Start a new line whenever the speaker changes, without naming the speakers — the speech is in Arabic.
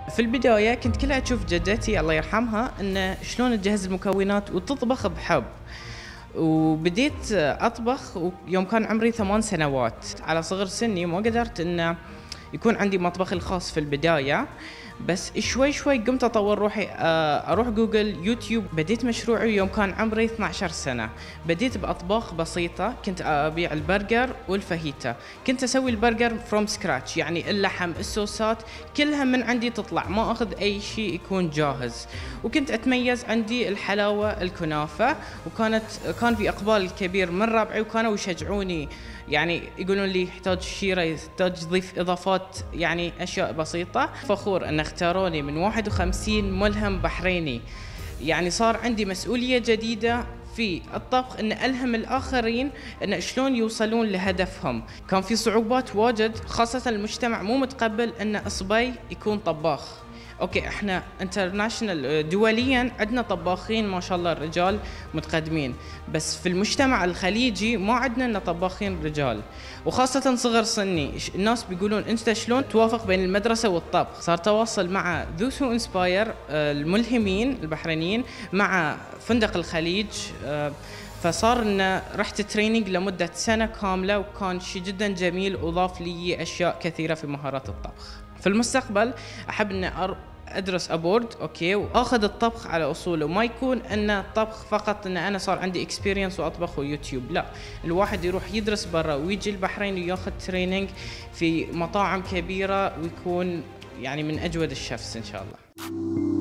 في البداية كنت كلها أشوف جدتي الله يرحمها إن شلون تجهز المكونات وتطبخ بحب. وبديت أطبخ يوم كان عمري 8 سنوات. على صغر سني ما قدرت إن يكون عندي مطبخي الخاص في البداية، بس شوي شوي قمت أطور روحي. أروح جوجل يوتيوب. بديت مشروعي يوم كان عمري 12 سنة. بديت بأطباق بسيطة، كنت أبيع البرجر والفاهيتا. كنت أسوي البرجر فروم سكراتش، يعني اللحم الصوصات كلها من عندي تطلع، ما أخذ أي شيء يكون جاهز. وكنت أتميز عندي الحلاوة الكنافة، كان في إقبال كبير من ربعي، وكانوا يشجعوني، يعني يقولون لي يحتاج شيرة، يحتاج تضيف إضافات، يعني أشياء بسيطة. فخور أن اختاروني من 51 ملهم بحريني. يعني صار عندي مسؤولية جديدة في الطبخ، أن ألهم الآخرين أن شلون يوصلون لهدفهم. كان في صعوبات واجد، خاصة المجتمع مو متقبل أن إصبي يكون طباخ. اوكي، احنا انترناشنال دوليا عندنا طباخين ما شاء الله الرجال متقدمين، بس في المجتمع الخليجي ما عندنا إن طباخين رجال. وخاصة صغر سني الناس بيقولون انت شلون توافق بين المدرسة والطبخ. صار تواصل مع ذوس هو انسباير الملهمين البحرينيين مع فندق الخليج. فصار ان رحت تريننج لمدة سنة كاملة، وكان شيء جدا جميل، وضاف لي اشياء كثيرة في مهارات الطبخ. في المستقبل احب اني ادرس ابورد، اوكي، واخذ الطبخ على اصوله، ما يكون ان الطبخ فقط ان انا صار عندي اكسبيرينس واطبخ ويوتيوب. لا، الواحد يروح يدرس برا ويجي البحرين وياخذ تريننج في مطاعم كبيرة، ويكون يعني من اجود الشيفs ان شاء الله.